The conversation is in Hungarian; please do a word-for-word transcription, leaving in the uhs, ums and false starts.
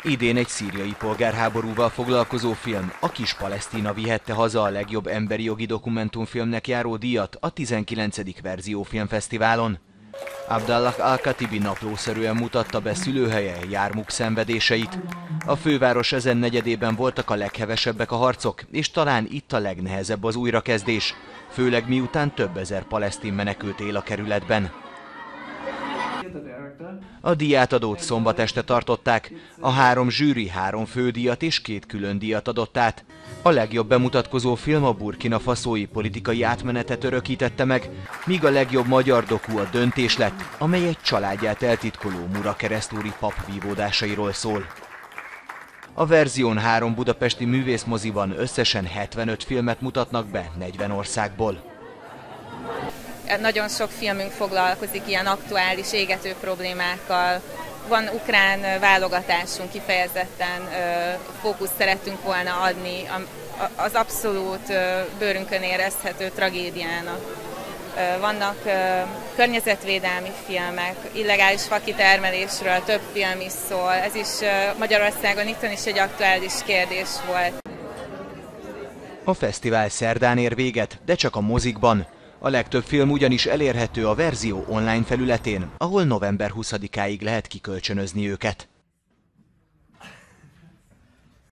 Idén egy szíriai polgárháborúval foglalkozó film, A kis Palesztina vihette haza a legjobb emberi jogi dokumentumfilmnek járó díjat a tizenkilencedik Verzió Filmfesztiválon. Abdallah Al-Khatibi naplószerűen mutatta be szülőhelye Jármuk szenvedéseit. A főváros ezen negyedében voltak a leghevesebbek a harcok, és talán itt a legnehezebb az újrakezdés, főleg miután több ezer palesztin menekült él a kerületben. A díjátadót szombat este tartották, a három zsűri három fődíjat és két külön díjat adott át. A legjobb bemutatkozó film a Burkina Faszói politikai átmenetet örökítette meg, míg a legjobb magyar doku a Döntés lett, amely egy családját eltitkoló Mura keresztúri pap vívódásairól szól. A Verzión három budapesti művészmoziban összesen hetvenöt filmet mutatnak be negyven országból. Nagyon sok filmünk foglalkozik ilyen aktuális, égető problémákkal. Van ukrán válogatásunk, kifejezetten fókuszt szerettünk volna adni az abszolút bőrünkön érezhető tragédiának. Vannak környezetvédelmi filmek, illegális fakitermelésről több film is szól. Ez is Magyarországon itthon is egy aktuális kérdés volt. A fesztivál szerdán ér véget, de csak a mozikban. A legtöbb film ugyanis elérhető a Verzió online felületén, ahol november huszadikáig lehet kikölcsönözni őket.